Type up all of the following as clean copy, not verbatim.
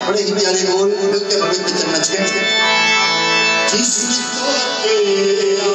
बड़े ही प्यारे बोल नृत्य पवित्र चरण के जिसको तेरा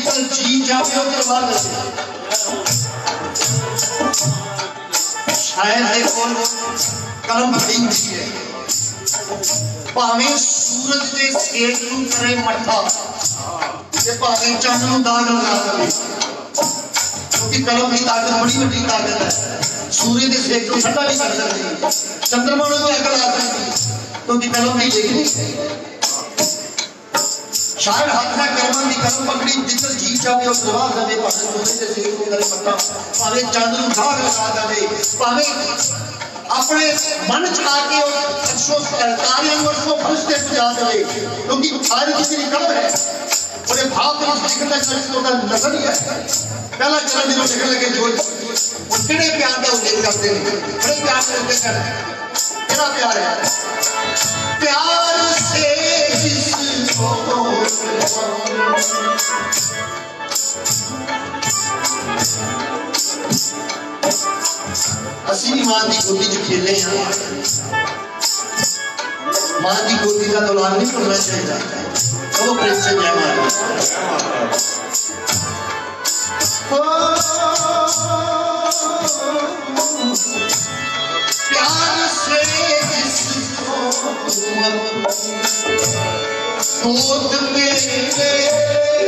जिधर जी जावे उधर वाल शायद देखो कलम बड़ी हुई है भावें सूरज के सेक नूं करे मट्ठा ते भावें चंद नूं दाग लगा दे क्योंकि कलम की ताकत बड़ी बड़ी ताकत है सूर्य के सेक को ठंडा भी कर सकती है चंद्रमा को अग ला सकती क्योंकि कलम नहीं देखनी शायद हाथ में कलम की कलम पकड़ी जिधर जी जावे उस दरबार दे भावें सूरज के सेक को करे मट्ठा भावें चंद नूं दाग लगा दे भावें अपने मन च आके फरिश्ते सजा दे क्योंकि सारी जिंदगी कलम है और भाव लिखने का नजर ही है पहला चरण जो लिखने लगे जो किड़े प्यार का उल्लेख करते हैं बड़े प्यार से उल्लेख कर कितना प्यार है प्यार से जिसको असी भी मां की गोदी च खेले हैं मां की गोदी का दौरान नहीं भूलना चाहिए तो प्रेम से जय माता प्यार से जिसको गोद में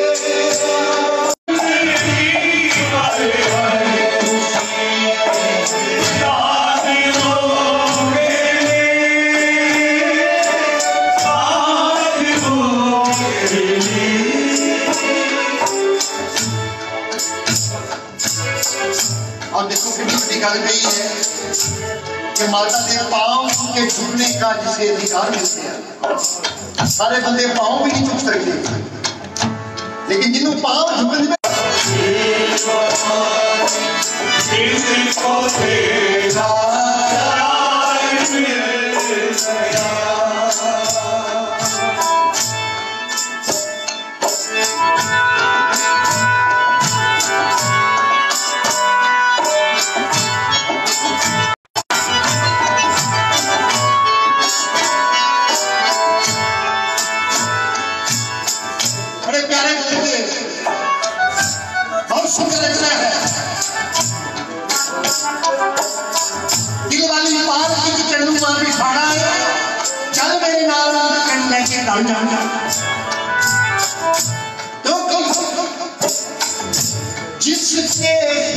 और देखो कितनी गल गई है कि माता के पांव के झुकने का जिसे अधिकार मिलते हैं सारे बंदे पांव भी नहीं झुक सकते लेकिन जिन्हों पांव झुकने में जिसके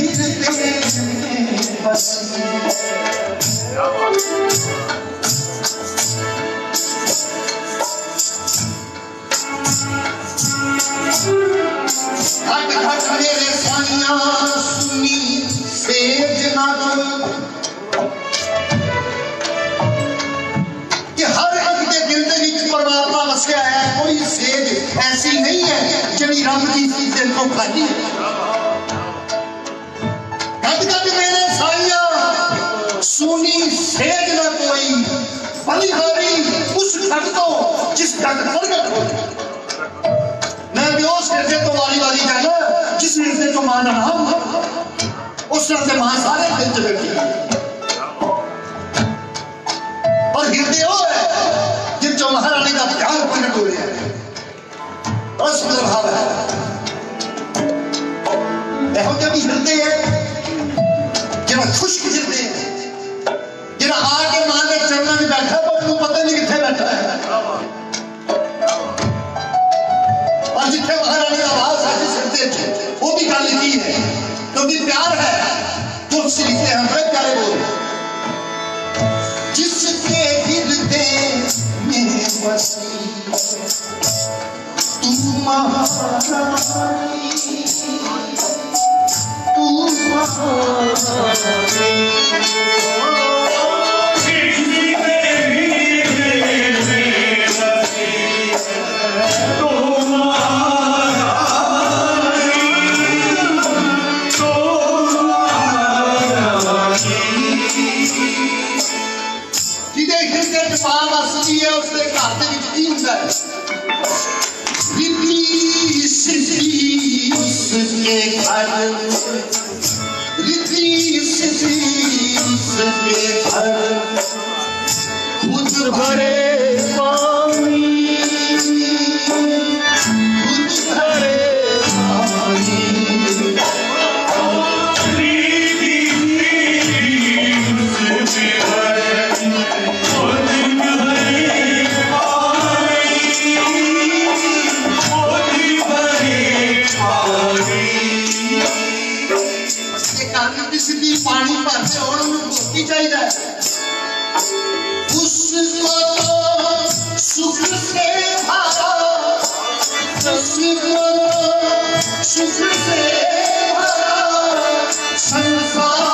घट घट मेरे सानिया सुनी सेज ना कि हर एक के दिल दे विच परमात्मा वसिया है कोई सेज ऐसी नहीं है जिहड़ी रब दी दिल को खाली घट घट मेरे सानिया सुनी सेज ना कोई बलिहारी उस घट को जिस घट प्रगट हो उस हिरदे तो वाली वाली जाना जिस हिरदे को मां का नाम उस से मां सारे दिल च बैठी और हिरदे वो है जिन चो महारानी का प्यार प्रगट हो रहा है और सुंदर भाव है देखो जब हिरदे है जरा खुश्क हिरदे है जरा आके मां के चरणों में बैठा पर तू पता नहीं कितने बैठा है और जिथे महारानी का आवाज है जिस हिरदे वो भी गल लिखी है क्योंकि प्यार है तो उससे लिखते हैं बड़े प्यारे बोल जिसके हिरदे में बसी तू महारानी तू महारानी भरे पानी भरे जिसकी पानी भरते हो रोटी चाहिए उसको तो सुख से भरा उसको सुख से भरा संसार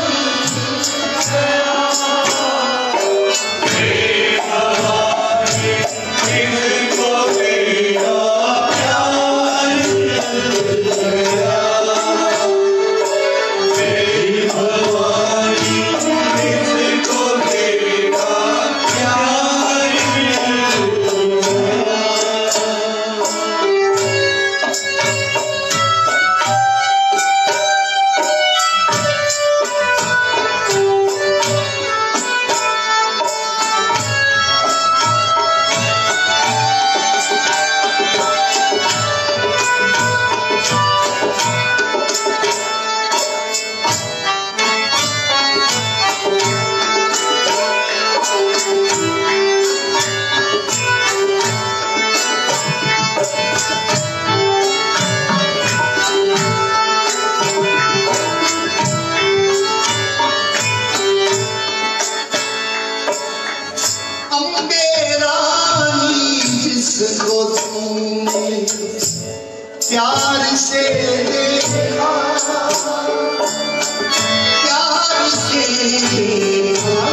प्यार से देखा प्यार से देखा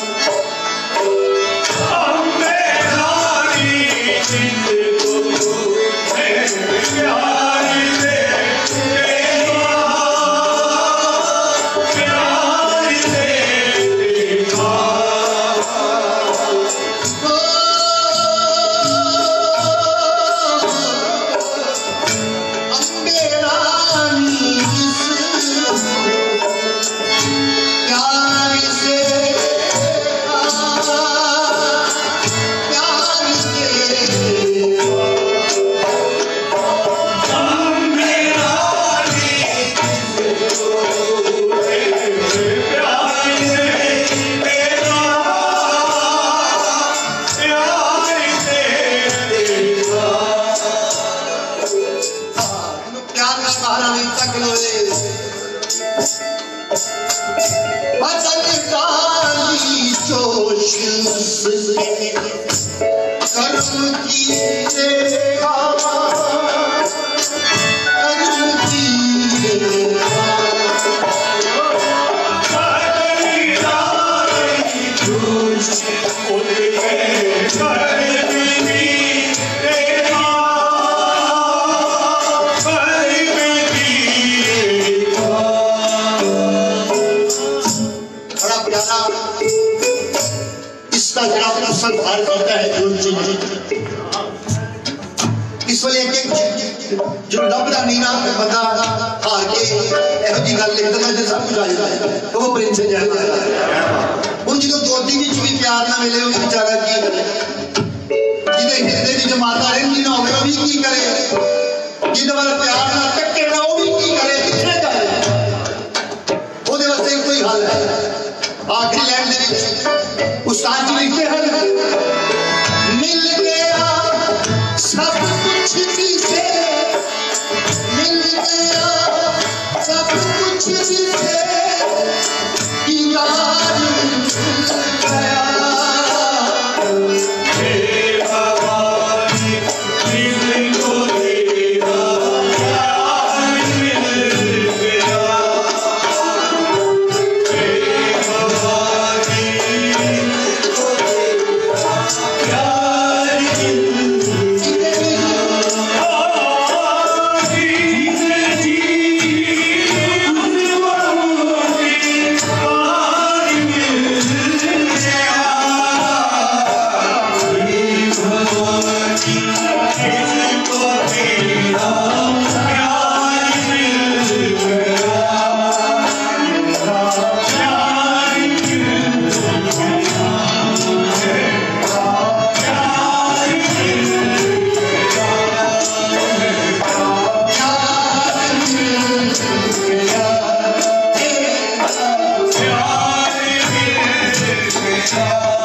संसार करता है जो रब का नीना बंदा हार के यहो जी गल लिख देना सब कुछ आ जाता है तो वो प्रिंस जाता है उन जो गोदी विच भी प्यार ना मिले वो बेचारा की करे जिदे हिरदे विच माता रहंदी ना होवे वो भी की करे जिदे वाला प्यार ना टक्के ना वो भी की करे किथे जाए ओदे वास्ते कोई हल है आखिरी लाइन दे विच उस्ताद जी लिखते हैं मिल गया सब कुछ जिसे मिल गया सब कुछ जिसे दीदार गया हे भवानी जिसको तेरा प्यार मिल गया हे भवानी Yeah.